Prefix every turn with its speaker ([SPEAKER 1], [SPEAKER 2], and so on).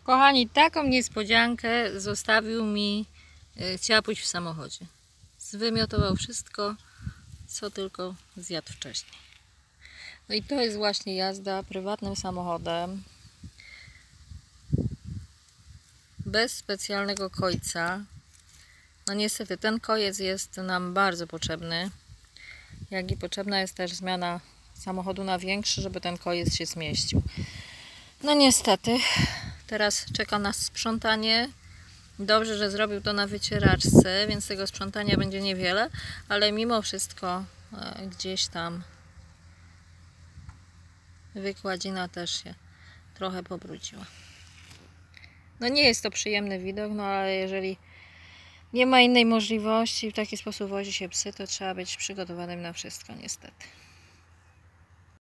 [SPEAKER 1] Kochani, taką niespodziankę zostawił mi Ciapuś w samochodzie. Zwymiotował wszystko, co tylko zjadł wcześniej. No i to jest właśnie jazda prywatnym samochodem. Bez specjalnego kojca. No niestety ten kojec jest nam bardzo potrzebny. Jak i potrzebna jest też zmiana samochodu na większy, żeby ten kojec się zmieścił. No niestety, teraz czeka nas sprzątanie. Dobrze, że zrobił to na wycieraczce, więc tego sprzątania będzie niewiele, ale mimo wszystko gdzieś tam wykładzina też się trochę pobrudziła. No nie jest to przyjemny widok, no ale jeżeli nie ma innej możliwości, w taki sposób wozi się psy, to trzeba być przygotowanym na wszystko niestety.